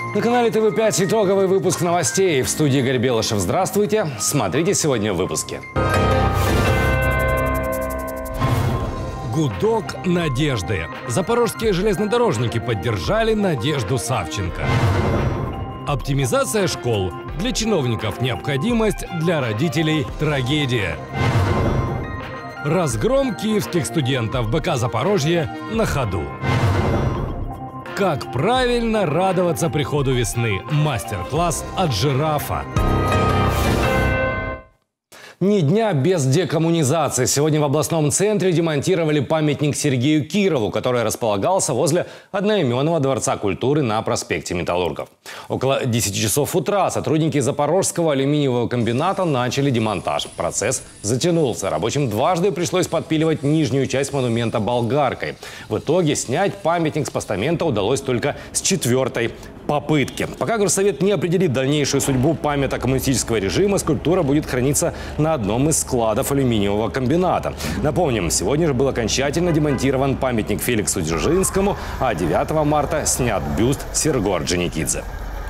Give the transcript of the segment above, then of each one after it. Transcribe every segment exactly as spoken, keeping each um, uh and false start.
На канале тэ вэ пять итоговый выпуск новостей. В студии Игорь Белышев. Здравствуйте. Смотрите сегодня в выпуске. Гудок надежды. Запорожские железнодорожники поддержали Надежду Савченко. Оптимизация школ. Для чиновников необходимость, для родителей трагедия. Разгром киевских студентов. бэ ка «Запорожье» на ходу. Как правильно радоваться приходу весны. Мастер-класс от жирафа. Ни дня без декоммунизации. Сегодня в областном центре демонтировали памятник Сергею Кирову, который располагался возле одноименного Дворца культуры на проспекте Металлургов. Около десяти часов утра сотрудники Запорожского алюминиевого комбината начали демонтаж. Процесс затянулся. Рабочим дважды пришлось подпиливать нижнюю часть монумента болгаркой. В итоге снять памятник с постамента удалось только с четвертой попытки. Пока горсовет не определит дальнейшую судьбу памяток коммунистического режима, скульптура будет храниться на одном из складов алюминиевого комбината. Напомним, сегодня же был окончательно демонтирован памятник Феликсу Дзержинскому, а девятого марта снят бюст Серго Орджоникидзе.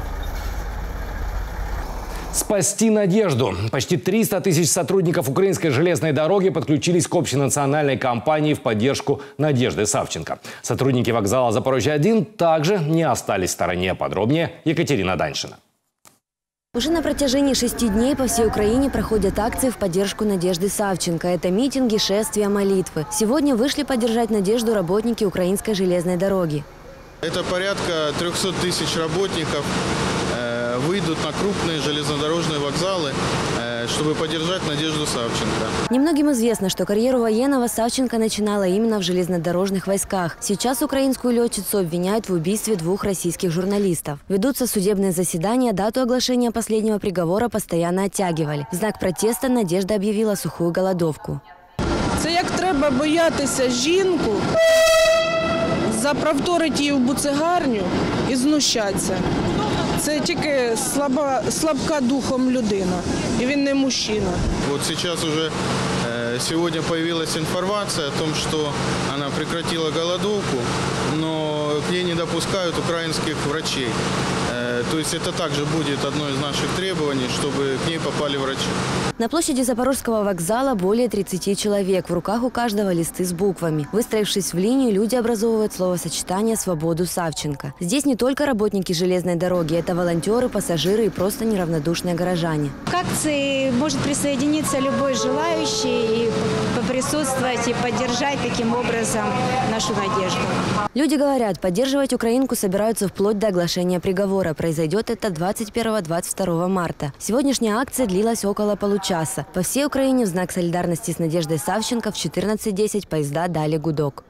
Спасти надежду. Почти триста тысяч сотрудников Украинской железной дороги подключились к общенациональной кампании в поддержку Надежды Савченко. Сотрудники вокзала Запорожье-один также не остались в стороне. Подробнее Екатерина Даньшина. Уже на протяжении шести дней по всей Украине проходят акции в поддержку Надежды Савченко. Это митинги, шествия, молитвы. Сегодня вышли поддержать Надежду работники Украинской железной дороги. Это порядка трёхсот тысяч работников выйдут на крупные железнодорожные вокзалы, чтобы поддержать Надежду Савченко. Немногим известно, что карьеру военного Савченко начинала именно в железнодорожных войсках. Сейчас украинскую летчицу обвиняют в убийстве двух российских журналистов. Ведутся судебные заседания, дату оглашения последнего приговора постоянно оттягивали. В знак протеста Надежда объявила сухую голодовку. Це як треба боятися жінку, заправторити її в буцегарню і знущатися. Це тільки слаба, слабка духом людина, и він не мужчина. Вот сейчас уже э, сегодня появилась информация о том, что она прекратила голодовку, но к ней не допускают украинских врачей. Э, то есть это также будет одно из наших требований, чтобы к ней попали врачи. На площади Запорожского вокзала более тридцати человек. В руках у каждого листы с буквами. Выстроившись в линию, люди образовывают словосочетание «Свободу Савченко». Здесь не только работники железной дороги, это волонтеры, пассажиры и просто неравнодушные горожане. К акции может присоединиться любой желающий и поприсутствовать и поддержать таким образом нашу Надежду. Люди говорят, поддерживать украинку собираются вплоть до оглашения приговора. Произойдет это двадцать первого — двадцать второго марта. Сегодняшняя акция длилась около получаса. По всей Украине в знак солидарности с Надеждой Савченко в четырнадцать десять поезда дали гудок.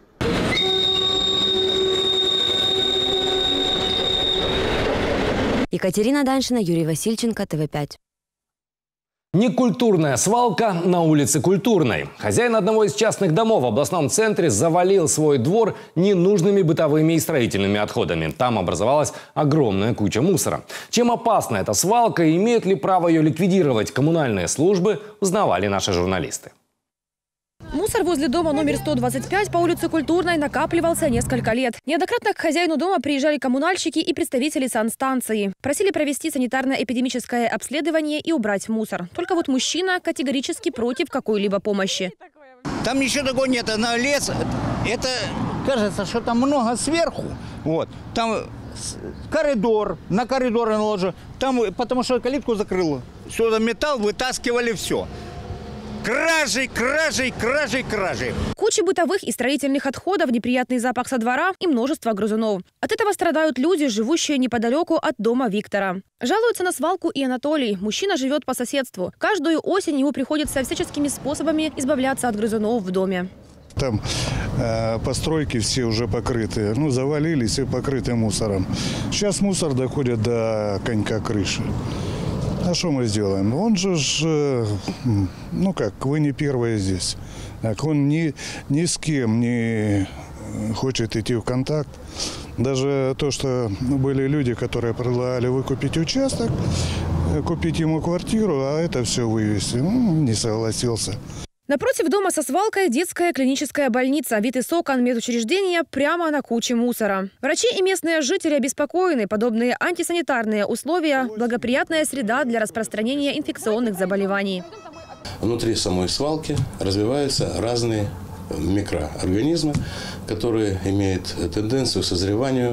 Екатерина Даньшина, Юрий Васильченко, тэ вэ пять. Некультурная свалка на улице Культурной. Хозяин одного из частных домов в областном центре завалил свой двор ненужными бытовыми и строительными отходами. Там образовалась огромная куча мусора. Чем опасна эта свалка и имеют ли право ее ликвидировать коммунальные службы, узнавали наши журналисты. Мусор возле дома номер сто двадцать пять по улице Культурной накапливался несколько лет. Неоднократно к хозяину дома приезжали коммунальщики и представители санстанции. Просили провести санитарно-эпидемическое обследование и убрать мусор. Только вот мужчина категорически против какой-либо помощи. Там ничего такого нет, это лес. Это кажется, что там много сверху. Вот. Там коридор, на коридор наложу. Там, потому что калитку закрыло. Сюда металл, вытаскивали все. Кражи, кражи, кражи, кражи. Куча бытовых и строительных отходов, неприятный запах со двора и множество грызунов. От этого страдают люди, живущие неподалеку от дома Виктора. Жалуется на свалку и Анатолий. Мужчина живет по соседству. Каждую осень ему приходится всяческими способами избавляться от грызунов в доме. Там э, постройки все уже покрыты, ну завалились и покрыты мусором. Сейчас мусор доходит до конька крыши. А что мы сделаем? Он же, ну как, вы не первые здесь. Так он ни, ни с кем не хочет идти в контакт. Даже то, что были люди, которые предлагали выкупить участок, купить ему квартиру, а это все вывести, ну, не согласился. Напротив дома со свалкой детская клиническая больница. Вид из окон медучреждения прямо на куче мусора. Врачи и местные жители обеспокоены. Подобные антисанитарные условия – благоприятная среда для распространения инфекционных заболеваний. Внутри самой свалки развиваются разные микроорганизмы, которые имеют тенденцию к созреванию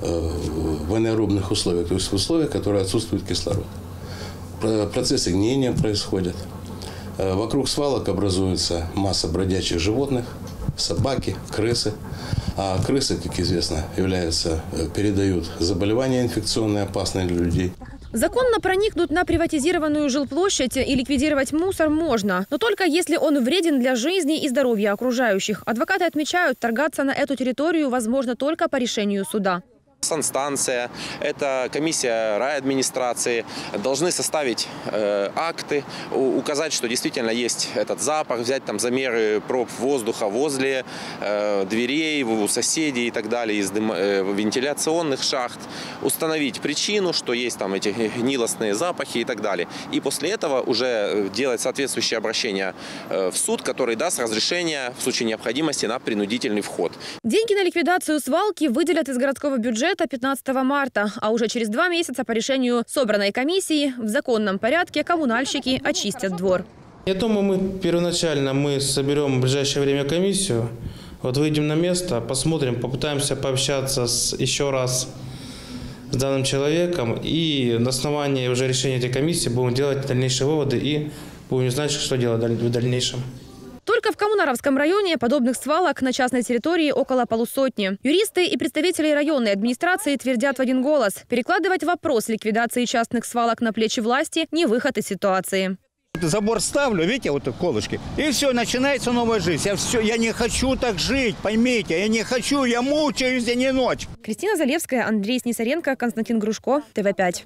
в анаэробных условиях, то есть в условиях, в которых отсутствует кислород. Процессы гниения происходят. Вокруг свалок образуется масса бродячих животных, собаки, крысы. А крысы, как известно, являются, передают заболевания инфекционные, опасные для людей. Законно проникнуть на приватизированную жилплощадь и ликвидировать мусор можно, но только если он вреден для жизни и здоровья окружающих. Адвокаты отмечают, торгаться на эту территорию возможно только по решению суда. Санстанция, это комиссия райадминистрации должны составить э, акты, указать, что действительно есть этот запах, взять там замеры проб воздуха возле э, дверей, у соседей и так далее, из дым, э, вентиляционных шахт, установить причину, что есть там эти гнилостные запахи и так далее. И после этого уже делать соответствующее обращение э, в суд, который даст разрешение в случае необходимости на принудительный вход. Деньги на ликвидацию свалки выделят из городского бюджета пятнадцатого марта, а уже через два месяца по решению собранной комиссии в законном порядке коммунальщики очистят двор. Я думаю, мы первоначально мы соберем в ближайшее время комиссию, вот выйдем на место, посмотрим, попытаемся пообщаться с, еще раз с данным человеком и на основании уже решения этой комиссии будем делать дальнейшие выводы и будем знать, что делать в дальнейшем. Только в Коммунаровском районе подобных свалок на частной территории около полусотни. Юристы и представители районной администрации твердят в один голос. Перекладывать вопрос ликвидации частных свалок на плечи власти – не выход из ситуации. Забор ставлю, видите, вот колышки, и все, начинается новая жизнь. Я, все, я не хочу так жить, поймите, я не хочу, я мучаюсь день и ночь. Кристина Залевская, Андрей Снисаренко, Константин Грушко, Т В пять.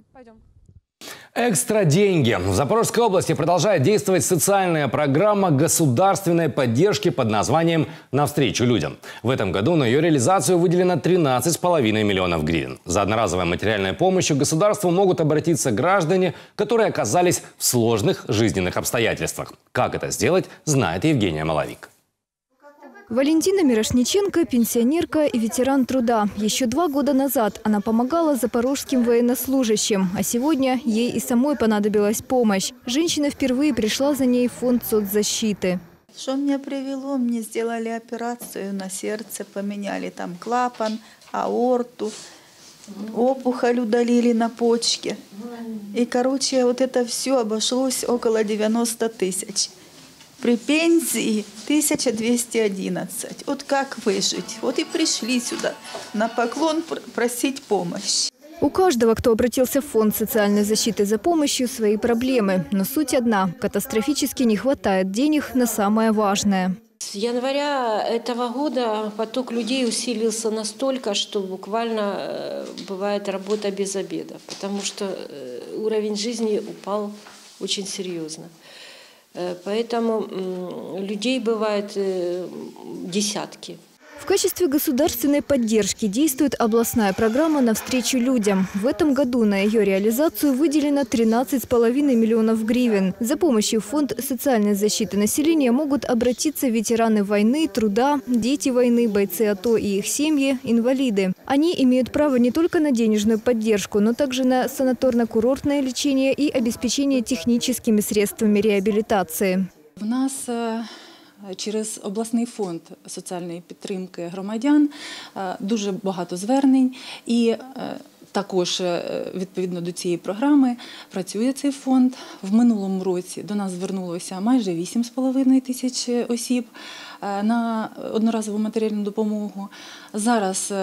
Экстра деньги. В Запорожской области продолжает действовать социальная программа государственной поддержки под названием «Навстречу людям». В этом году на ее реализацию выделено тринадцать с половиной миллионов гривен. За одноразовой материальной помощью к государству могут обратиться граждане, которые оказались в сложных жизненных обстоятельствах. Как это сделать, знает Евгения Маловик. Валентина Мирошниченко – пенсионерка и ветеран труда. Еще два года назад она помогала запорожским военнослужащим, а сегодня ей и самой понадобилась помощь. Женщина впервые пришла за ней в фонд соцзащиты. Что меня привело? Мне сделали операцию на сердце, поменяли там клапан, аорту, опухоль удалили на почке. И, короче, вот это все обошлось около девяноста тысяч. При пенсии тысяча двести одиннадцать. Вот как выжить? Вот и пришли сюда на поклон просить помощи. У каждого, кто обратился в фонд социальной защиты за помощью, свои проблемы. Но суть одна – катастрофически не хватает денег на самое важное. С января этого года поток людей усилился настолько, что буквально бывает работа без обеда, потому что уровень жизни упал очень серьезно. Поэтому людей бывает десятки. В качестве государственной поддержки действует областная программа «Навстречу людям». В этом году на ее реализацию выделено тринадцать с половиной миллионов гривен. За помощью в фонд социальной защиты населения могут обратиться ветераны войны, труда, дети войны, бойцы АТО и их семьи, инвалиды. Они имеют право не только на денежную поддержку, но также на санаторно-курортное лечение и обеспечение техническими средствами реабілітації. У нас через обласний фонд соціальної підтримки громадян дуже багато звернень і також відповідно до цієї програми працює цей фонд. В минулому році до нас звернулося майже вісім з половиною тисяч осіб на одноразову матеріальну допомогу. Зараз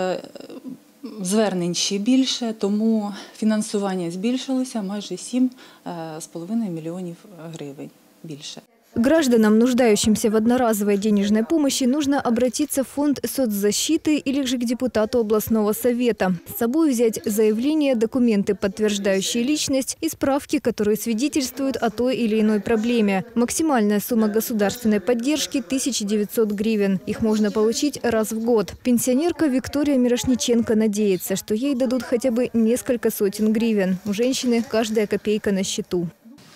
звернень ще більше, тому фінансування збільшилося майже сім з половиною мільйонів гривень більше. Гражданам, нуждающимся в одноразовой денежной помощи, нужно обратиться в фонд соцзащиты или же к депутату областного совета. С собой взять заявление, документы, подтверждающие личность и справки, которые свидетельствуют о той или иной проблеме. Максимальная сумма государственной поддержки – тысяча девятьсот гривен. Их можно получить раз в год. Пенсионерка Виктория Мирошниченко надеется, что ей дадут хотя бы несколько сотен гривен. У женщины каждая копейка на счету.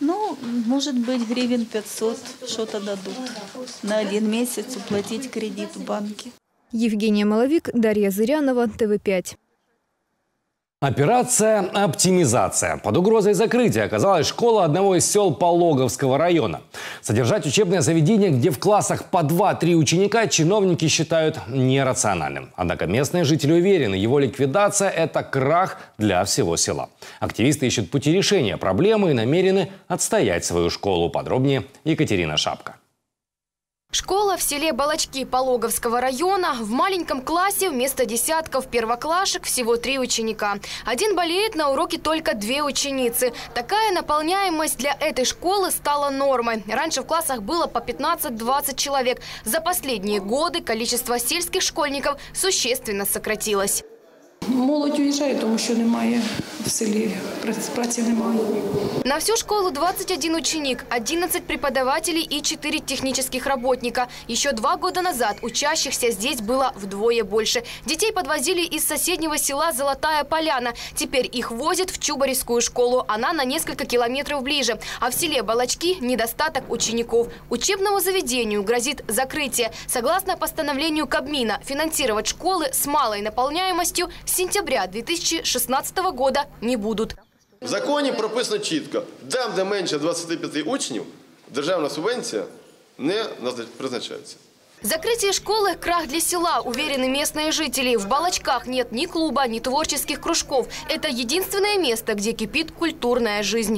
Ну, может быть, гривен пятьсот что-то дадут. На один месяц уплатить кредит в банке. Евгения Маловик, Дарья Зырянова, Т В пять. Операция «Оптимизация». Под угрозой закрытия оказалась школа одного из сел Пологовского района. Содержать учебное заведение, где в классах по два-три ученика, чиновники считают нерациональным. Однако местные жители уверены, его ликвидация – это крах для всего села. Активисты ищут пути решения проблемы и намерены отстоять свою школу. Подробнее Екатерина Шапка. Школа в селе Балачки Пологовского района. В маленьком классе вместо десятков первоклашек всего три ученика. Один болеет, на уроке только две ученицы. Такая наполняемость для этой школы стала нормой. Раньше в классах было по пятнадцать-двадцать человек. За последние годы количество сельских школьников существенно сократилось. Молодь уїжджає, тому що немає в селі, праці немає. На всю школу двадцать один ученик, одиннадцать преподавателей и четыре технических работника. Еще два года назад учащихся здесь было вдвое больше. Детей подвозили из соседнего села Золотая Поляна. Теперь их возят в Чубаревскую школу. Она на несколько километров ближе. А в селе Балачки недостаток учеников. Учебному заведению грозит закрытие. Согласно постановлению Кабмина, финансировать школы с малой наполняемостью с сентября две тысячи шестнадцатого года не будут. В законі прописано чітко, там, де менше двадцати п'яти учнів, державна субвенція не призначається. Закрытие школы – крах для села, уверены местные жители. В Балачках нет ни клуба, ни творческих кружков. Это единственное место, где кипит культурная жизнь.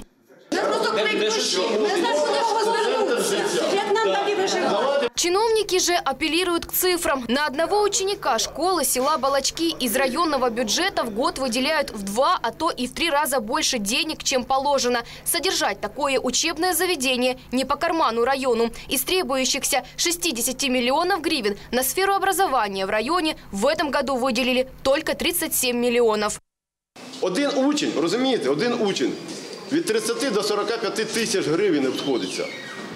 Чиновники же апеллируют к цифрам. На одного ученика школы села Балачки из районного бюджета в год выделяют в два, а то и в три раза больше денег, чем положено. Содержать такое учебное заведение не по карману району. Из требующихся шестидесяти миллионов гривен на сферу образования в районе в этом году выделили только тридцать семь миллионов. Один учень, розумієте, один учень від тридцяти до сорока п'яти тисяч гривень обходиться.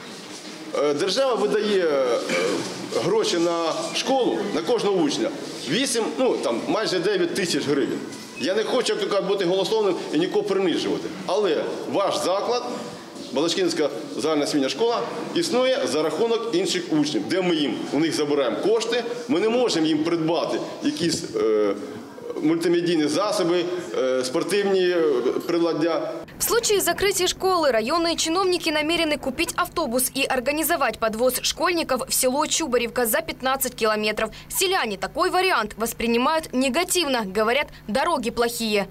Держава видає гроші на школу, на кожного учня, вісім, ну там майже дев'ять тисяч гривень. Я не хочу, як то кажуть, бути голословним і нікого принижувати. Але ваш заклад, Балачкинська загальна освітня школа, існує за рахунок інших учнів, де ми їм, у них забираємо кошти, ми не можемо їм придбати якісь е, мультимедийные засобы, спортивные приладдя. В случае закрытия школы районные чиновники намерены купить автобус и организовать подвоз школьников в село Чубаревка за пятнадцать километров. Селяне такой вариант воспринимают негативно, говорят, дороги плохие.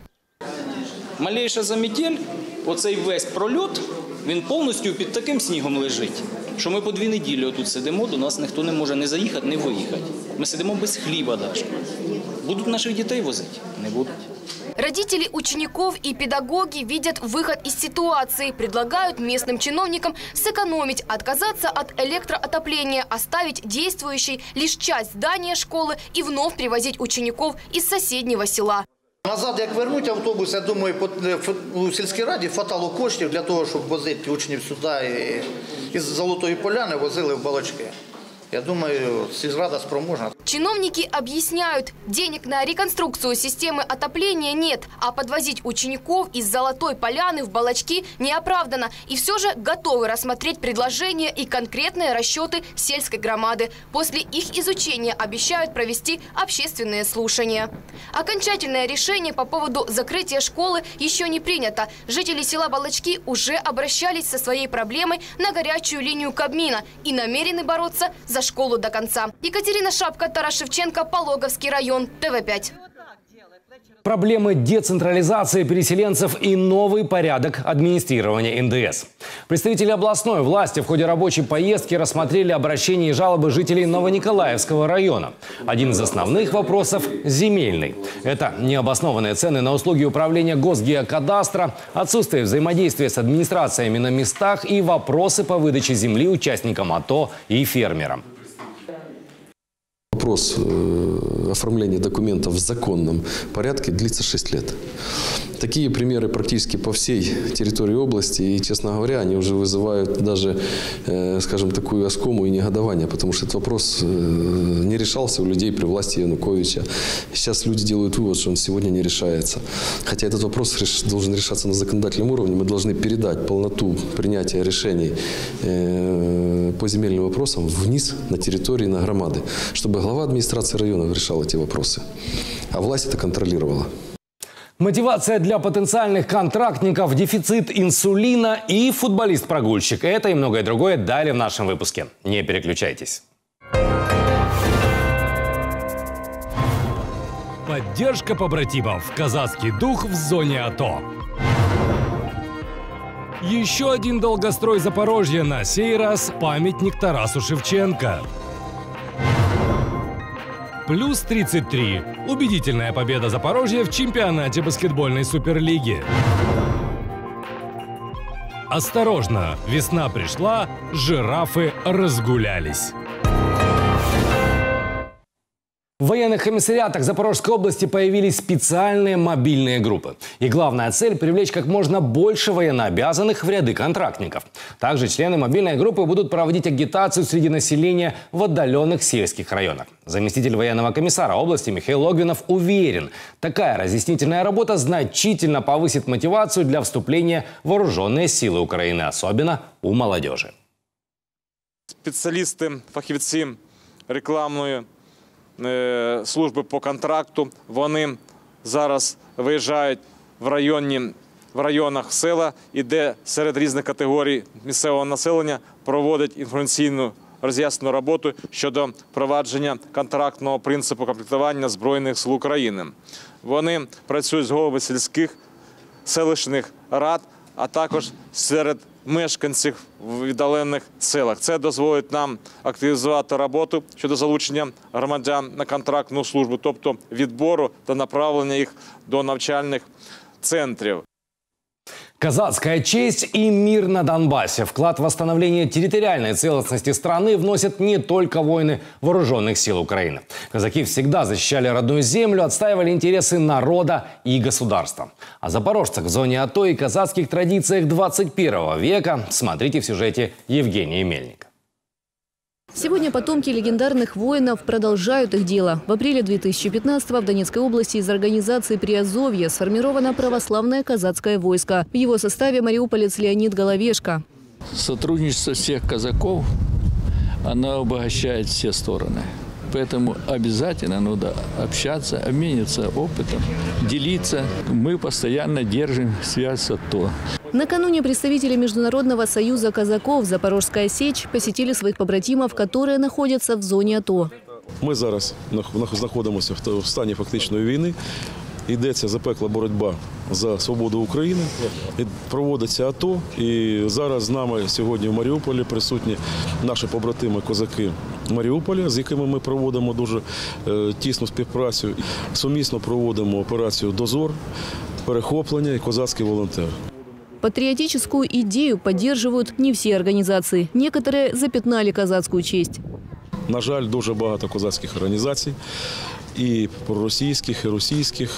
Малейша заметель, оцей весь прольот, він повністю під таким снігом лежить, що ми по дві неділі отут сидимо, до нас ніхто не може не заїхати, не виїхати. Ми сидимо без хліба навіть. Будут наших детей возить? Не будут. Родители учеников и педагоги видят выход из ситуации. Предлагают местным чиновникам сэкономить, отказаться от электроотопления, оставить действующей лишь часть здания школы и вновь привозить учеников из соседнего села. Назад, як вернуть автобус, я думаю, у сільській раді хватало коштів для того, щоб возити учнів сюди і із Золотої Поляни возили в Балачки. Я думаю, сельрада спроможна. Чиновники объясняют, денег на реконструкцию системы отопления нет, а подвозить учеников из Золотой Поляны в Балачки неоправданно. И все же готовы рассмотреть предложения и конкретные расчеты сельской громады. После их изучения обещают провести общественные слушания. Окончательное решение по поводу закрытия школы еще не принято. Жители села Балачки уже обращались со своей проблемой на горячую линию Кабмина и намерены бороться за школу до конца. Екатерина Шапка, Тарас Шевченко, Пологовский район, Т В пять. Проблемы децентрализации переселенцев и новый порядок администрирования Н Д С. Представители областной власти в ходе рабочей поездки рассмотрели обращения и жалобы жителей Новониколаевского района. Один из основных вопросов – земельный. Это необоснованные цены на услуги управления Госгеокадастра, отсутствие взаимодействия с администрациями на местах и вопросы по выдаче земли участникам А Т О и фермерам. Вопрос оформления документов в законном порядке длится шесть лет. Такие примеры практически по всей территории области. И, честно говоря, они уже вызывают даже, скажем, такую оскому и негодование, потому что этот вопрос не решался у людей при власти Януковича. Сейчас люди делают вывод, что он сегодня не решается. Хотя этот вопрос должен решаться на законодательном уровне. Мы должны передать полноту принятия решений по земельным вопросам вниз на территории, на громады, чтобы глава администрации районов решал эти вопросы, а власть это контролировала. Мотивация для потенциальных контрактников, дефицит инсулина и футболист-прогульщик. Это и многое другое далее в нашем выпуске. Не переключайтесь. Поддержка побратимов. Казацкий дух в зоне АТО. Еще один долгострой Запорожья, на сей раз памятник Тарасу Шевченко. Плюс тридцать три. Убедительная победа Запорожья в чемпионате баскетбольной суперлиги. Осторожно, весна пришла, жирафы разгулялись. В военных комиссариатах Запорожской области появились специальные мобильные группы. И главная цель – привлечь как можно больше военнообязанных в ряды контрактников. Также члены мобильной группы будут проводить агитацию среди населения в отдаленных сельских районах. Заместитель военного комиссара области Михаил Логвинов уверен, такая разъяснительная работа значительно повысит мотивацию для вступления в вооруженные силы Украины, особенно у молодежи. Спеціалісти, фахівці рекламної служби по контракту, вони зараз виїжджають в, районі, в районах села, і де серед різних категорій місцевого населення проводять інформаційну роз'яснену роботу щодо впровадження контрактного принципу комплектування Збройних сил України. Вони працюють з головами сільських, селищних рад, а також серед мешканців в віддалених селах. Це дозволить нам активізувати роботу щодо залучення громадян на контрактну службу, тобто відбору та направлення їх до навчальних центрів. Казацкая честь и мир на Донбассе. Вклад в восстановление территориальной целостности страны вносят не только воины вооруженных сил Украины. Казаки всегда защищали родную землю, отстаивали интересы народа и государства. О запорожцах в зоне АТО и казацких традициях двадцать первого века смотрите в сюжете Евгения Мельника. Сегодня потомки легендарных воинов продолжают их дело. В апреле две тысячи пятнадцатого в Донецкой области из организации Приазовье сформировано православное казацкое войско. В его составе мариуполец Леонид Головешко. Сотрудничество всех казаков, оно обогащает все стороны. Поэтому обязательно надо общаться, обмениваться опытом, делиться. Мы постоянно держим связь с АТО. Накануне представители Международного союза казаков «Запорожская сечь» посетили своих побратимов, которые находятся в зоне АТО. Ми зараз знаходимося в стані фактичної війни. Йдеться запекла боротьба за свободу України, проводиться АТО, і зараз з нами сьогодні в Маріуполі присутні наші побратими козаки Маріуполя, з якими ми проводимо дуже тісну співпрацю. Сумісно проводимо операцію «Дозор», «Перехоплення» і «Козацький волонтер». Патриотическую идею поддерживают не все организации. Некоторые запятнали казацкую честь. На жаль, дуже багато козацьких організацій, і проросійських, і російських,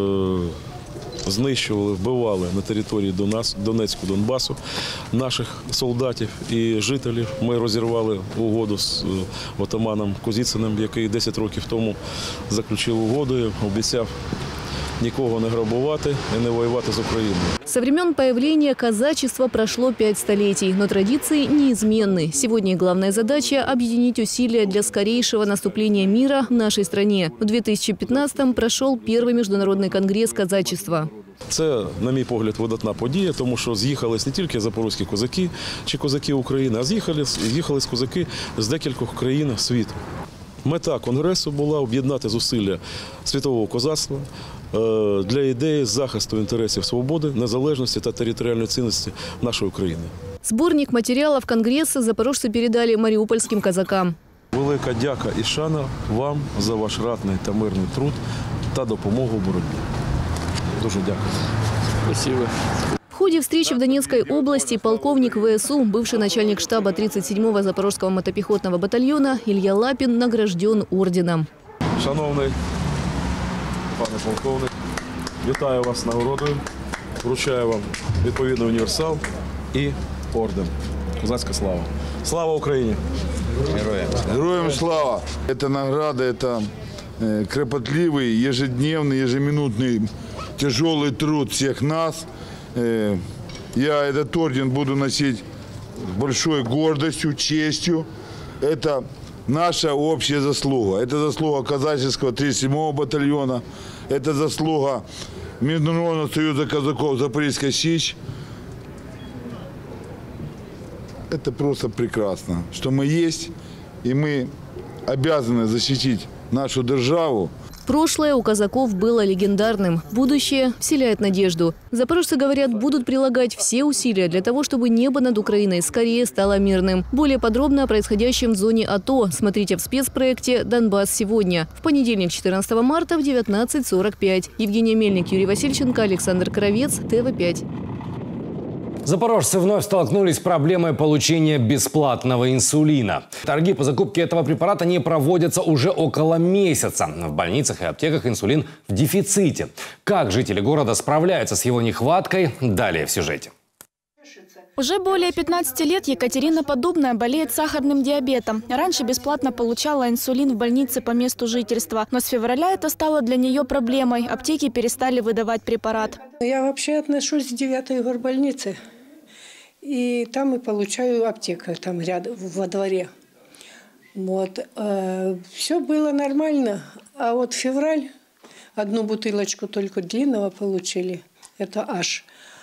знищували, вбивали на території Донецьку, Донбасу наших солдатів і жителів. Ми розірвали угоду з отаманом Козіциним, який десять років тому заключив угоду і обіцяв никого не грабувати и не воевать с Украиной. Со времен появления казачества прошло пять столетий, но традиции неизменны. Сегодня главная задача – объединить усилия для скорейшего наступления мира в нашей стране. В две тысячи пятнадцатом прошел первый международный конгресс казачества. Це, на мій погляд, видатна подія, тому що з'їхались не тільки запорозькі козаки чи козаки України, а з'їхались, з'їхались козаки з декількох країн світу. Мета конгресу була об'єднати зусилля світового козацтва для ідеї захисту інтересів свободи, незалежності та територіальної цінності нашої України. Сборник материалов конгресса запорожцы передали мариупольским казакам. Велика дяка і шана вам за ваш ратний та мирний труд та допомогу в боротьбі. Дуже дякую. Спасибо. В ходе встречи в Донецкой области полковник ВСУ, бывший начальник штаба тридцать седьмого Запорожского мотопехотного батальона Илья Лапин награжден орденом. Шановний пане полковник, вітаю вас з нагородою. Вручаю вам відповідний універсал і орден. Козацька слава. Слава Україні! Героям. Героям слава! Это награда, это кропотливый, ежедневный, ежеминутный, тяжелый труд всех нас. Я этот орден буду носить с большой гордостью, честью. Это наша общая заслуга. Это заслуга казаческого тридцать седьмого батальона. Это заслуга Международного союза казаков Запорожской Сечи. Это просто прекрасно, что мы есть, и мы обязаны защитить нашу державу. Прошлое у казаков было легендарным. Будущее вселяет надежду. Запорожцы, говорят, будут прилагать все усилия для того, чтобы небо над Украиной скорее стало мирным. Более подробно о происходящем в зоне АТО смотрите в спецпроекте «Донбасс сегодня». В понедельник, четырнадцатого марта в девятнадцать сорок пять. Евгения Мельник, Юрий Васильченко, Александр Кровец, Т В пять. Запорожцы вновь столкнулись с проблемой получения бесплатного инсулина. Торги по закупке этого препарата не проводятся уже около месяца. В больницах и аптеках инсулин в дефиците. Как жители города справляются с его нехваткой? Далее в сюжете. Уже более пятнадцати лет Екатерина Подобная болеет сахарным диабетом. Раньше бесплатно получала инсулин в больнице по месту жительства. Но с февраля это стало для нее проблемой. Аптеки перестали выдавать препарат. Я вообще отношусь к девятой горбольнице. И там и получаю аптеку, там рядом, во дворе. Вот. Э, все было нормально. А вот февраль одну бутылочку только длинного получили. Это аж.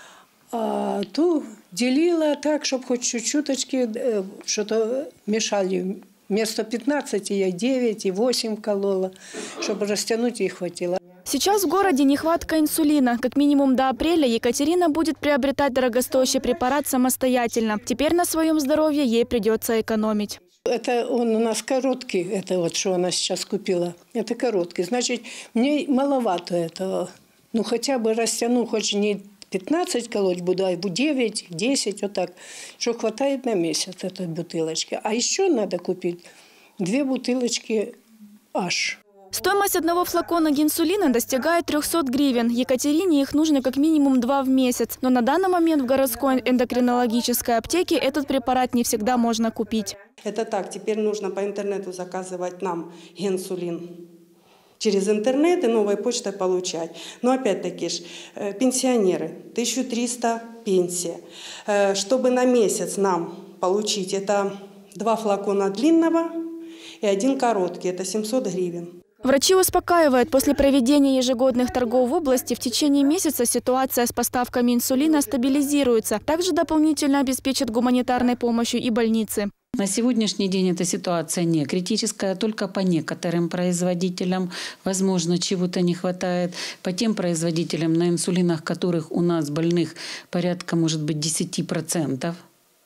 А ту делила так, чтобы хоть чуть-чуточки э, что-то мешали. Вместо пятнадцати я девять и восемь колола, чтобы растянуть и хватило. Сейчас в городе нехватка инсулина. Как минимум до апреля Екатерина будет приобретать дорогостоящий препарат самостоятельно. Теперь на своем здоровье ей придется экономить. Это он у нас короткий, это вот что она сейчас купила. Это короткий. Значит, мне маловато этого. Ну хотя бы растяну, хоть не пятнадцать колоть буду, а девять, десять, вот так. Что хватает на месяц этой бутылочки. А еще надо купить две бутылочки аж. Стоимость одного флакона гинсулина достигает трёхсот гривен. Екатерине их нужно как минимум два в месяц. Но на данный момент в городской эндокринологической аптеке этот препарат не всегда можно купить. Это так, теперь нужно по интернету заказывать нам гинсулин. Через интернет и новой почтой получать. Но опять-таки ж, пенсионеры, тысяча триста пенсия. Чтобы на месяц нам получить, это два флакона длинного и один короткий, это семьсот гривен. Врачи успокаивают, после проведения ежегодных торгов в области в течение месяца ситуация с поставками инсулина стабилизируется. Также дополнительно обеспечат гуманитарной помощью и больницы. На сегодняшний день эта ситуация не критическая, только по некоторым производителям, возможно, чего-то не хватает. По тем производителям, на инсулинах которых у нас больных порядка, может быть, десяти процентов.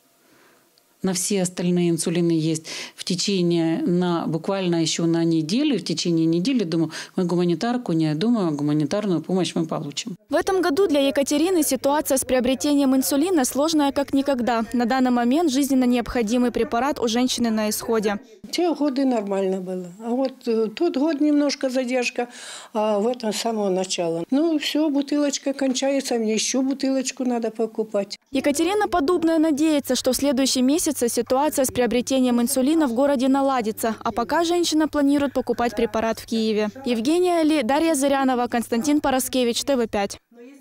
На все остальные инсулины есть в течение, на, буквально еще на неделю, в течение недели, думаю, мы гуманитарку, не думаю, гуманитарную помощь мы получим. В этом году для Екатерины ситуация с приобретением инсулина сложная как никогда. На данный момент жизненно необходимый препарат у женщины на исходе. Те годы нормально было. А вот тот год немножко задержка, а в этом с самого начала. Ну все, бутылочка кончается, мне еще бутылочку надо покупать. Екатерина Подобная надеется, что в следующем месяце ситуация с приобретением инсулина в городе наладится. А пока женщина планирует покупать препарат в Киеве. Евгения Али, Дарья Зырянова, Константин Пороскевич, Т В пять.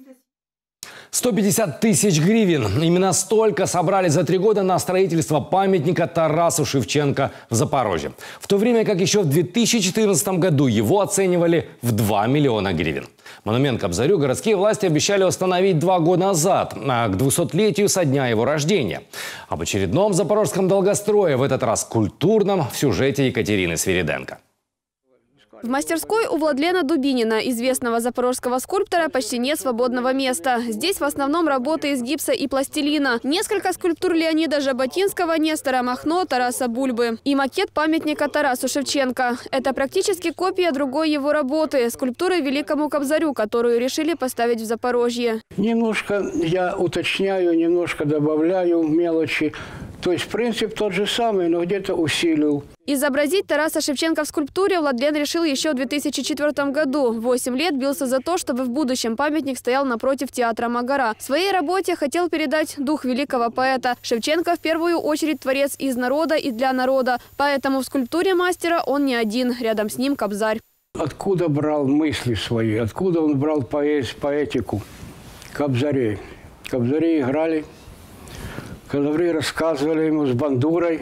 сто пятьдесят тысяч гривен. Именно столько собрали за три года на строительство памятника Тарасу Шевченко в Запорожье. В то время как еще в две тысячи четырнадцатом году его оценивали в два миллиона гривен. Монумент Кобзарю городские власти обещали установить два года назад, к двухсотлетию со дня его рождения. Об очередном запорожском долгострое, в этот раз культурном, в сюжете Екатерины Свириденко. В мастерской у Владлена Дубинина, известного запорожского скульптора, почти нет свободного места. Здесь в основном работы из гипса и пластилина. Несколько скульптур Леонида Жаботинского, Нестора Махно, Тараса Бульбы. И макет памятника Тарасу Шевченко. Это практически копия другой его работы – скульптуры Великому Кобзарю, которую решили поставить в Запорожье. Немножко я уточняю, немножко добавляю мелочи. То есть принцип тот же самый, но где-то усилил. Изобразить Тараса Шевченко в скульптуре Владлен решил еще в две тысячи четвёртом году. Восемь лет бился за то, чтобы в будущем памятник стоял напротив театра Магара. В своей работе хотел передать дух великого поэта. Шевченко в первую очередь творец из народа и для народа. Поэтому в скульптуре мастера он не один. Рядом с ним Кобзарь. Откуда брал мысли свои, откуда он брал поэз, поэтику? Кобзарей. Кобзари играли, Кобзари рассказывали ему с бандурой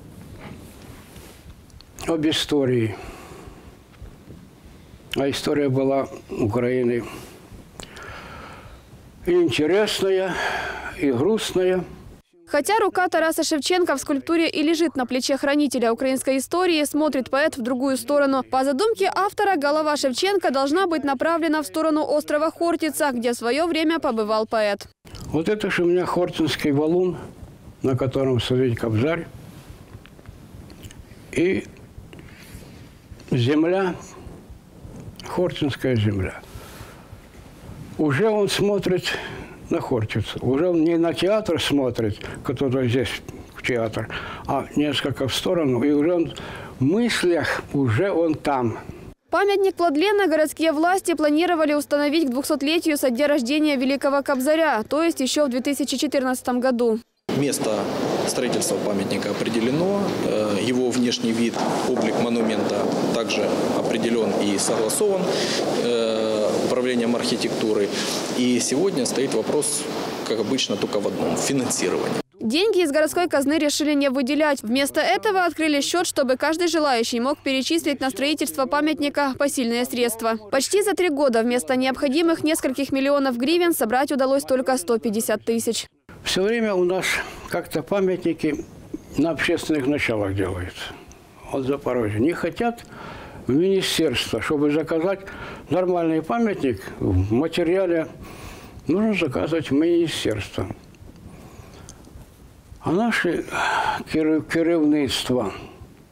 об истории. А история была Украины и интересная, и грустная. Хотя рука Тараса Шевченко в скульптуре и лежит на плече хранителя украинской истории, смотрит поэт в другую сторону. По задумке автора, голова Шевченко должна быть направлена в сторону острова Хортица, где в свое время побывал поэт. Вот это же у меня хортинский валун, на котором стоит Кобзарь. И земля, хортинская земля. Уже он смотрит на Хортицу. Уже он не на театр смотрит, который здесь театр, а несколько в сторону. И уже он в мыслях, уже он там. Памятник Владлена городские власти планировали установить к двухсотлетию со дня рождения великого Кобзаря, то есть еще в две тысячи четырнадцатом году. Место строительства памятника определено, его внешний вид, облик монумента также определен и согласован управлением архитектуры. И сегодня стоит вопрос, как обычно, только в одном – финансирование. Деньги из городской казны решили не выделять. Вместо этого открыли счет, чтобы каждый желающий мог перечислить на строительство памятника посильные средства. Почти за три года вместо необходимых нескольких миллионов гривен собрать удалось только сто пятьдесят тысяч. Все время у нас как-то памятники на общественных началах делаются. Вот в Запорожье. Не хотят в министерство, чтобы заказать нормальный памятник в материале, нужно заказывать в министерство. А наше керівництво,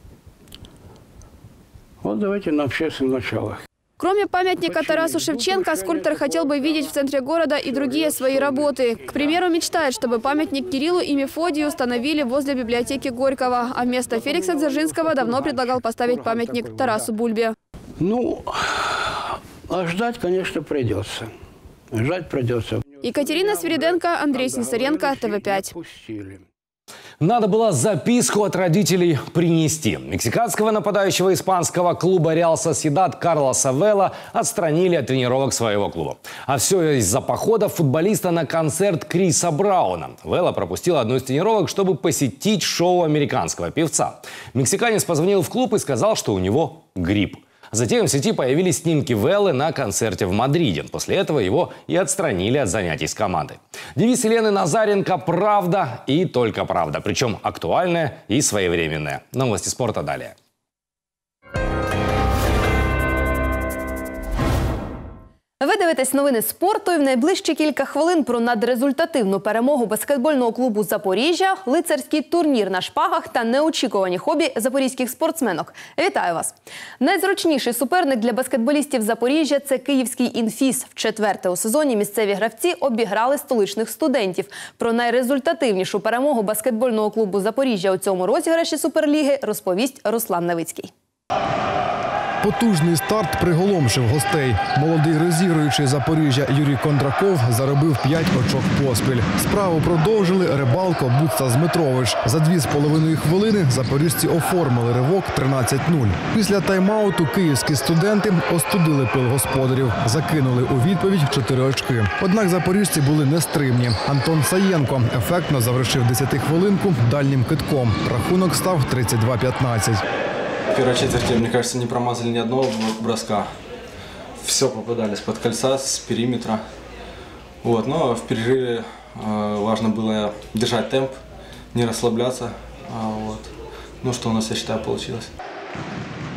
вот давайте на общественных началах. Кроме памятника Тарасу Шевченко, скульптор хотел бы видеть в центре города и другие свои работы. К примеру, мечтает, чтобы памятник Кириллу и Мефодию установили возле библиотеки Горького, а вместо Феликса Дзержинского давно предлагал поставить памятник Тарасу Бульбе. Ну, а ждать, конечно, придется. Ждать придется. Екатерина Свириденко, Андрей Снисаренко, Тэ Вэ пять. Надо было записку от родителей принести. Мексиканского нападающего испанского клуба «Реал Сосьедад» Карлоса Вела отстранили от тренировок своего клуба. А все из-за похода футболиста на концерт Криса Брауна. Вела пропустил одну из тренировок, чтобы посетить шоу американского певца. Мексиканец позвонил в клуб и сказал, что у него грипп. Затем в сети появились снимки Веллы на концерте в Мадриде. После этого его и отстранили от занятий с командой. Девиз Елены Назаренко «Правда и только правда». Причем актуальная и своевременная. Новости спорта далее. Ви дивитесь новини спорту і в найближчі кілька хвилин про надрезультативну перемогу баскетбольного клубу «Запоріжжя», лицарський турнір на шпагах та неочікувані хобі запорізьких спортсменок. Вітаю вас! Найзручніший суперник для баскетболістів Запоріжжя – це київський «Інфіс». Вчетверте у сезоні місцеві гравці обіграли столичних студентів. Про найрезультативнішу перемогу баскетбольного клубу «Запоріжжя» у цьому розіграші Суперліги розповість Руслан Новицький. Потужний старт приголомшив гостей. Молодий розігруючий Запоріжжя Юрій Кондраков заробив п'ять очок поспіль. Справу продовжили Рибалко, Буцта, Змитрович. За дві з половиною хвилини запоріжці оформили ривок тринадцять нуль. Після тайм-ауту київські студенти остудили пил господарів. Закинули у відповідь чотири очки. Однак запоріжці були нестримні. Антон Саєнко ефектно завершив десятихвилинку дальнім китком. Рахунок став тридцять два п'ятнадцять. В первой четверти, мне кажется, не промазали ни одного броска. Все попадали из-под кольца, с периметра. Вот. Но в перерыве э, важно было держать темп, не расслабляться. А, вот. Ну, что у нас, я считаю, получилось.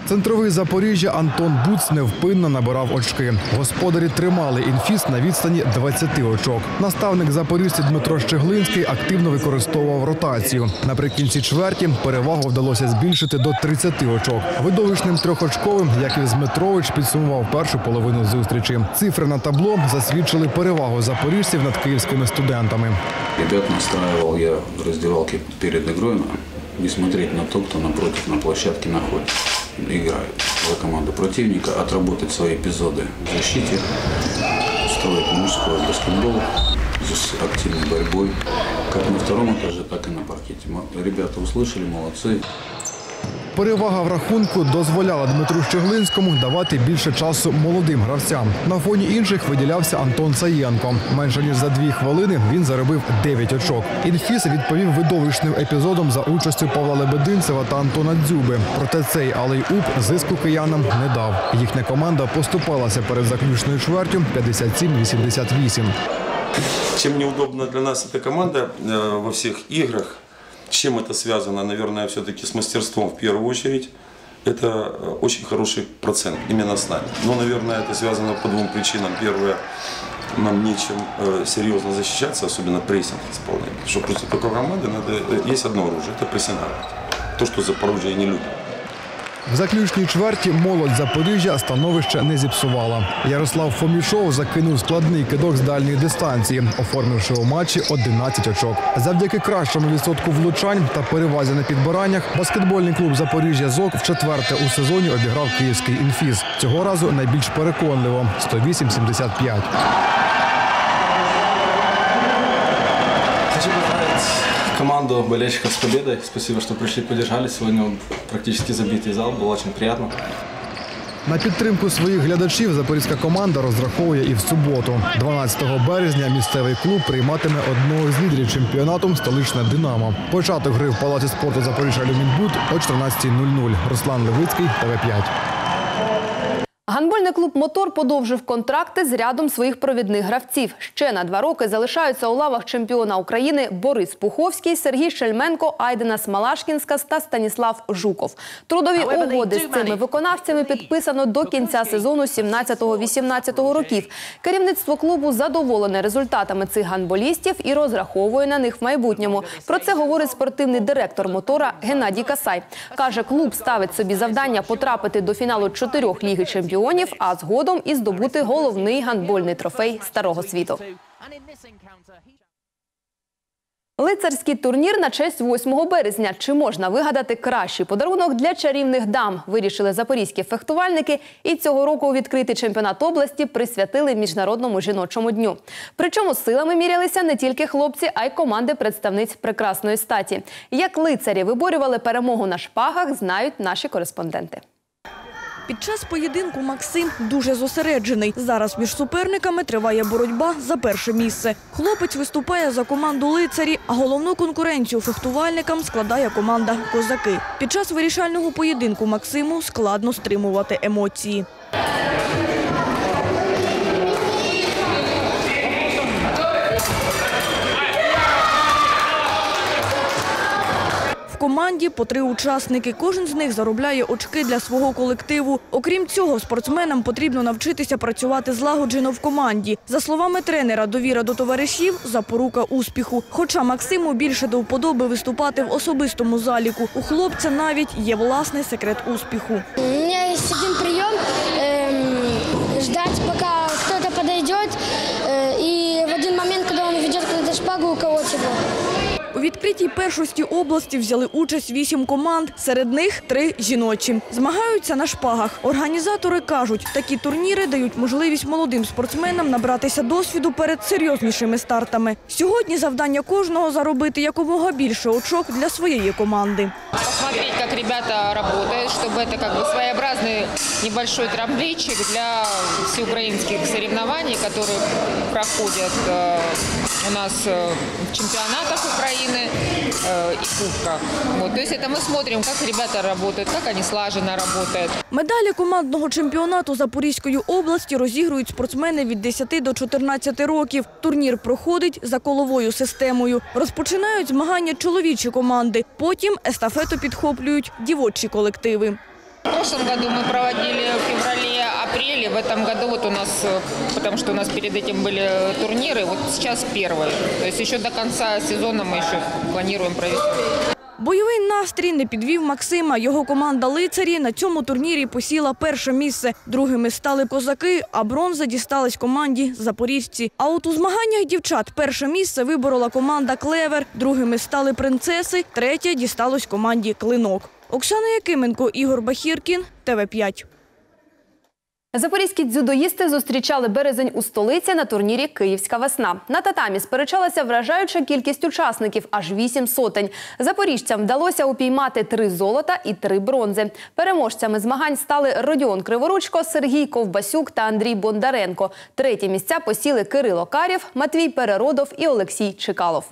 Центровий Запоріжжя Антон Буц невпинно набирав очки. Господарі тримали інфіс на відстані двадцяти очок. Наставник запоріжців Дмитро Щеглинський активно використовував ротацію. Наприкінці чверті перевагу вдалося збільшити до тридцяти очок. Видовищним трьохочковим Яків Зметрович підсумував першу половину зустрічі. Цифри на табло засвідчили перевагу запоріжців над київськими студентами. Ребят настраивал я в раздевалке перед игрой не смотреть на то, кто напротив на площадке находится. Играют за команду противника, отработать свои эпизоды в защите, строить мужской баскетбол с активной борьбой, как на втором этаже, так и на паркете. Ребята услышали, молодцы. Перевага в рахунку дозволяла Дмитру Щеглинському давати більше часу молодим гравцям. На фоні інших виділявся Антон Саєнко. Менше ніж за дві хвилини він заробив дев'ять очок. Інфіс відповів видовищним епізодом за участю Павла Лебединцева та Антона Дзюби. Проте цей алей-уп зиску киянам не дав. Їхня команда поступалася перед заключною чвертю п'ятдесят сім вісімдесят вісім. Чем неудобна для нас эта команда во всех играх, с чем это связано, наверное, все-таки с мастерством в первую очередь. Это очень хороший процент именно с нами. Но, наверное, это связано по двум причинам. Первое, нам нечем серьезно защищаться, особенно прессинг исполнять. Потому что против такой команды надо, есть одно оружие, это прессинговать. То, что Запорожье не любит. В заключній чверті молодь Запоріжжя становище не зіпсувала. Ярослав Фомішов закинув складний кидок з дальньої дистанції, оформивши у матчі одинадцять очок. Завдяки кращому відсотку влучань та перевазі на підбираннях баскетбольний клуб Запоріжжя ЗОК вчетверте у сезоні обіграв київський інфіс. Цього разу найбільш переконливо – сто вісім сімдесят п'ять. Команду болельщиков с победой. Спасибо, что пришли, поддержали. Сегодня практически забитый зал. Было очень приятно. На підтримку своїх глядачів запорізька команда розраховує і в суботу. дванадцятого березня місцевий клуб прийматиме одного з лідерів чемпіонату «Столичне Динамо». Початок гри в Палаці спорту Запоріжжя Люмінбуд о чотирнадцятій нуль нуль. Руслан Левицький, Т В п'ять. Гандбольний клуб «Мотор» подовжив контракти з рядом своїх провідних гравців. Ще на два роки залишаються у лавах чемпіона України Борис Пуховський, Сергій Шельменко, Айденас Малашкінскас та Станіслав Жуков. Трудові угоди з цими виконавцями підписано до кінця сезону сімнадцятого-вісімнадцятого років. Керівництво клубу задоволене результатами цих гандболістів і розраховує на них в майбутньому. Про це говорить спортивний директор «Мотора» Геннадій Касай. Каже, клуб ставить собі завдання потрапити до фіналу чотирьох Ліги чемпіонів, а згодом і здобути головний гандбольний трофей Старого світу. Лицарський турнір на честь восьмого березня. Чи можна вигадати кращий подарунок для чарівних дам? Вирішили запорізькі фехтувальники і цього року відкритий чемпіонат області присвятили Міжнародному жіночому дню. Причому силами мірялися не тільки хлопці, а й команди представниць прекрасної статі. Як лицарі виборювали перемогу на шпагах, знають наші кореспонденти. Під час поєдинку Максим дуже зосереджений. Зараз між суперниками триває боротьба за перше місце. Хлопець виступає за команду «Лицарі», а головну конкуренцію фехтувальникам складає команда «Козаки». Під час вирішального поєдинку Максиму складно стримувати емоції. В команді по три учасники. Кожен з них заробляє очки для свого колективу. Окрім цього, спортсменам потрібно навчитися працювати злагоджено в команді. За словами тренера, довіра до товаришів – запорука успіху. Хоча Максиму більше до вподоби виступати в особистому заліку. У хлопця навіть є власний секрет успіху. У мене є один прийом – ждати, поки хтось підійде, і в один момент, коли він веде куди-то шпагу, уколоть його. У відкритій першості області взяли участь вісім команд, серед них три жіночі. Змагаються на шпагах. Організатори кажуть, такі турніри дають можливість молодим спортсменам набратися досвіду перед серйознішими стартами. Сьогодні завдання кожного – заробити якомога більше очок для своєї команди. Посмотреть, как ребята работают, чтобы это как бы своеобразный небольшой трамплинчик для всеукраинских соревнований, которые проходят у нас в чемпионатах Украины и кубках. Вот, то есть это мы смотрим, как ребята работают, как они слаженно работают. Медалі командного чемпіонату Запорізької області розігрують спортсмени від десяти до чотирнадцяти років. Турнір проходить за коловою системою. Розпочинають змагання чоловічі команди, потім естафету підхоплюють дівочі колективи. В прошлом году мы проводили в феврале-апреле, в этом году вот у нас, потому что у нас перед этим были турниры, вот сейчас первый. То есть еще до конца сезона мы еще планируем провести. Бойовий настрій не підвів Максима. Його команда «Лицарі» на цьому турнірі посіла перше місце. Другими стали козаки, а бронза дісталась команді «Запоріжці». А от у змаганнях дівчат перше місце виборола команда «Клевер», другими стали «Принцеси», третє дісталось команді «Клинок». Оксана Якименко, Ігор Бахіркін, Т В п'ять. Запорізькі дзюдоїсти зустрічали березень у столиці на турнірі «Київська весна». На татамі сперечалася вражаюча кількість учасників – аж вісім сотень. Запоріжцям вдалося упіймати три золота і три бронзи. Переможцями змагань стали Родіон Криворучко, Сергій Ковбасюк та Андрій Бондаренко. Треті місця посіли Кирило Карєв, Матвій Переродов і Олексій Чикалов.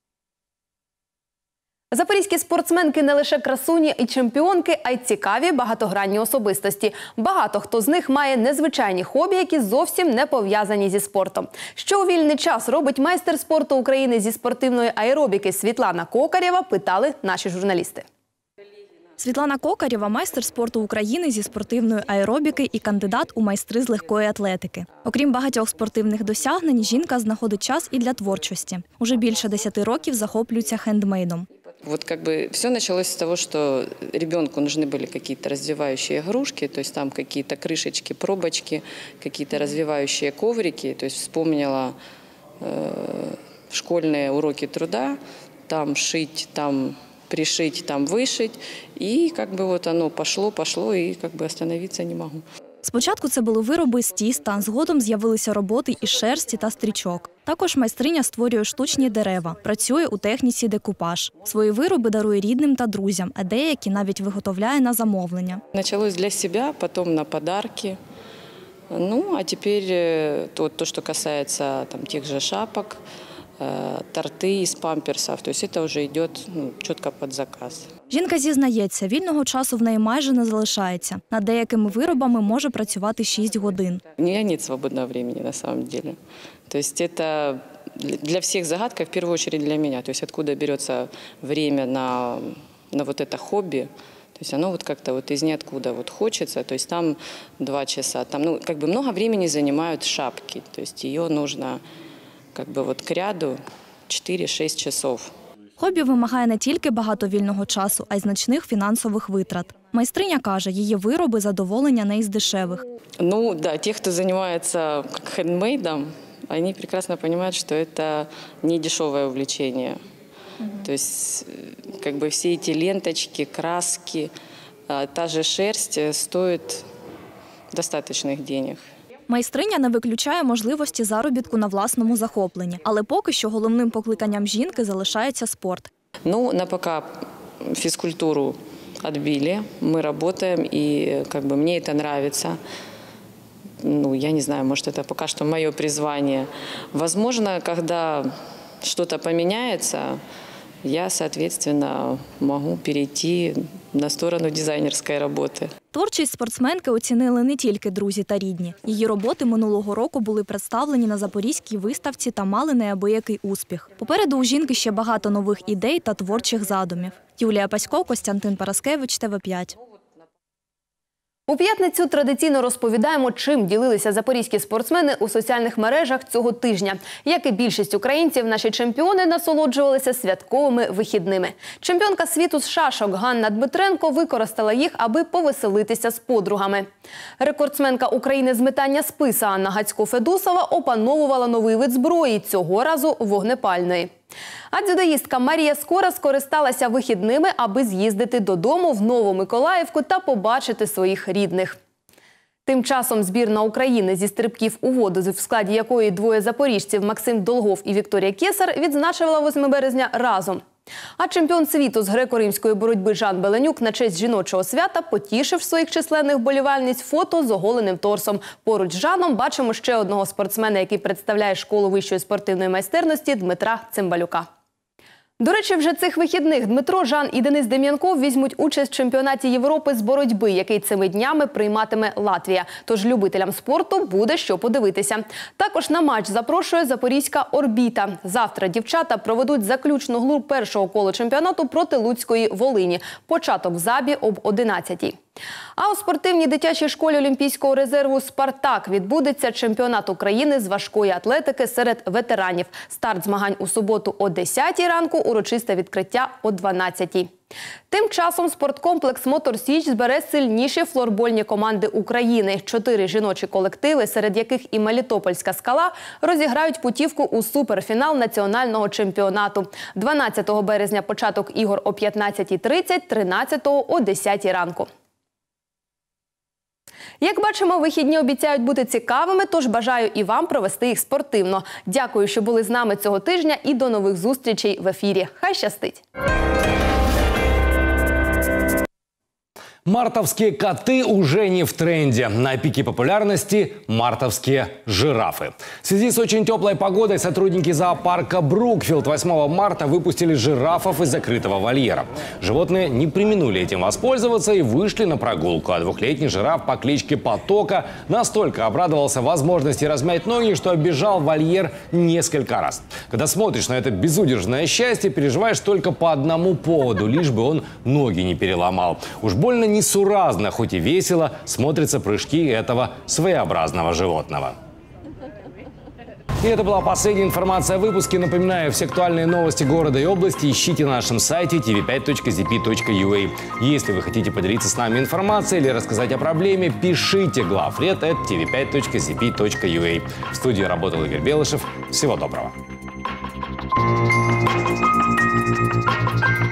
Запорізькі спортсменки не лише красуні і чемпіонки, а й цікаві багатогранні особистості. Багато хто з них має незвичайні хобі, які зовсім не пов'язані зі спортом. Що у вільний час робить майстер спорту України зі спортивної аеробіки Світлана Кокарєва, питали наші журналісти. Світлана Кокарєва – майстер спорту України зі спортивної аеробіки і кандидат у майстри з легкої атлетики. Окрім багатьох спортивних досягнень, жінка знаходить час і для творчості. Уже більше десяти років захоплюється хендмейдом. Вот как бы все началось с того, что ребенку нужны были какие-то развивающие игрушки, то есть там какие-то крышечки, пробочки, какие-то развивающие коврики. То есть вспомнила э, школьные уроки труда, там шить, там пришить, там вышить. И как бы вот оно пошло, пошло, и как бы остановиться не могу. Спочатку це були вироби з тіста, згодом з'явилися роботи із шерсті та стрічок. Також майстриня створює штучні дерева, працює у техніці декупаж. Свої вироби дарує рідним та друзям, а деякі навіть виготовляє на замовлення. Почалось для себе, потім на подарки. Ну, а тепер то, то що касається там, тих же шапок, торти із памперсів, тобто це вже йде ну, чітко під заказ. Жінка зізнається, вільного часу в неї майже не залишається. Над деякими виробами може працювати шість годин. У мене немає свободного часу, на самом деле. Тобто це для всіх загадка, в першу чергу для мене. Тобто, откуда береться время на, на вот это хобби. То есть оно вот как-то вот из ниоткуда вот хочется, то есть там два часа, там ну как бы много времени занимают шапки, то есть ее нужно как бы вот к ряду чотири-шість часов. Хобі вимагає не тільки багато вільного часу, а й значних фінансових витрат. Майстриня каже, її вироби – задоволення не із дешевих. Ну да, ті, хто займається хендмейдом, вони прекрасно розуміють, що це не дешеве увлечення. То есть как бы все эти ленточки, краски, та же шерсть стоит достаточных денег. Майстриня не виключає можливості заробітку на власному захопленні, але поки що головним покликанням жінки залишається спорт. Ну, на пока физкультуру отбили, мы работаем, и как бы мне это нравится. Ну, я не знаю, может, это пока что мое призвание. Возможно, когда что-то поменяется, я, соответственно, могу перейти на сторону дизайнерської роботи. Творчість спортсменки оцінили не тільки друзі та рідні. Її роботи минулого року були представлені на Запорізькій виставці та мали неабиякий успіх. Попереду у жінки ще багато нових ідей та творчих задумів. Юлія Пасько, Костянтин Параскевич, Т В п'ять. У п'ятницю традиційно розповідаємо, чим ділилися запорізькі спортсмени у соціальних мережах цього тижня. Як і більшість українців, наші чемпіони насолоджувалися святковими вихідними. Чемпіонка світу з шашок Ганна Дмитренко використала їх, аби повеселитися з подругами. Рекордсменка України з метання списа Анна Гацько-Федусова опановувала новий вид зброї, цього разу вогнепальної. А дзюдоїстка Марія Скора скористалася вихідними, аби з'їздити додому в Новомиколаївку та побачити своїх рідних. Тим часом збірна України зі стрибків у воду, в складі якої двоє запоріжців Максим Долгов і Вікторія Кесар, відзначила восьмого березня разом. А чемпіон світу з греко-римської боротьби Жан Беленюк на честь жіночого свята потішив своїх численних вболівальниць фото з оголеним торсом. Поруч з Жаном бачимо ще одного спортсмена, який представляє школу вищої спортивної майстерності Дмитра Цимбалюка. До речі, вже цих вихідних Дмитро, Жан і Денис Дем'янков візьмуть участь в чемпіонаті Європи з боротьби, який цими днями прийматиме Латвія. Тож любителям спорту буде що подивитися. Також на матч запрошує запорізька «Орбіта». Завтра дівчата проведуть заключну гру першого кола чемпіонату проти Луцької «Волині». Початок в Забі об одинадцятій. А у спортивній дитячій школі Олімпійського резерву «Спартак» відбудеться чемпіонат України з важкої атлетики серед ветеранів. Старт змагань у суботу о десятій ранку, урочисте відкриття о дванадцятій. Тим часом спорткомплекс «Мотор Січ» збере сильніші флорбольні команди України. Чотири жіночі колективи, серед яких і Мелітопольська «Скала», розіграють путівку у суперфінал національного чемпіонату. дванадцятого березня початок ігор о п'ятнадцятій тридцять, тринадцятого о десятій ранку. Як бачимо, вихідні обіцяють бути цікавими, тож бажаю і вам провести їх спортивно. Дякую, що були з нами цього тижня, і до нових зустрічей в ефірі. Хай щастить! Мартовские коты уже не в тренде. На пике популярности мартовские жирафы. В связи с очень теплой погодой сотрудники зоопарка Брукфилд восьмого марта выпустили жирафов из закрытого вольера. Животные не преминули этим воспользоваться и вышли на прогулку. А двухлетний жираф по кличке Потока настолько обрадовался возможности размять ноги, что оббежал вольер несколько раз. Когда смотришь на это безудержное счастье, переживаешь только по одному поводу, лишь бы он ноги не переломал. Уж больно несуразно, хоть и весело, смотрятся прыжки этого своеобразного животного. И это была последняя информация о выпуске. Напоминаю, все актуальные новости города и области ищите на нашем сайте ти ви пять точка зэ пэ точка ю а. Если вы хотите поделиться с нами информацией или рассказать о проблеме, пишите главред эт ти ви пять точка зэ пэ точка ю а. В студии работал Игорь Белышев. Всего доброго.